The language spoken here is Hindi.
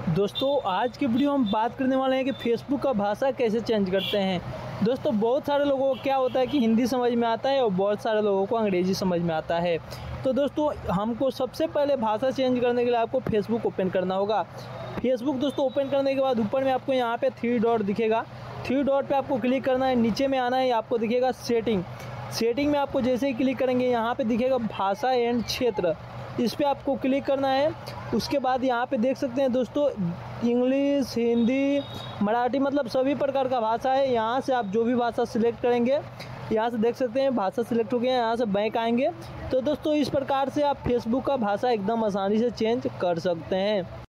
दोस्तों आज की वीडियो हम बात करने वाले हैं कि फेसबुक का भाषा कैसे चेंज करते हैं। दोस्तों बहुत सारे लोगों को क्या होता है कि हिंदी समझ में आता है और बहुत सारे लोगों को अंग्रेज़ी समझ में आता है। तो दोस्तों हमको सबसे पहले भाषा चेंज करने के लिए आपको फेसबुक ओपन करना होगा। फेसबुक दोस्तों ओपन करने के बाद ऊपर में आपको यहाँ पे 3 डॉट दिखेगा। 3 डॉट पे आपको क्लिक करना है, नीचे में आना है, आपको दिखेगा सेटिंग में आपको जैसे ही क्लिक करेंगे यहाँ पे दिखेगा भाषा एंड क्षेत्र, इस पर आपको क्लिक करना है। उसके बाद यहाँ पे देख सकते हैं दोस्तों इंग्लिश, हिंदी, मराठी मतलब सभी प्रकार का भाषा है। यहाँ से आप जो भी भाषा सिलेक्ट करेंगे, यहाँ से देख सकते हैं भाषा सिलेक्ट हो गया है, यहाँ से बैक आएंगे। तो दोस्तों इस प्रकार से आप फेसबुक का भाषा एकदम आसानी से चेंज कर सकते हैं।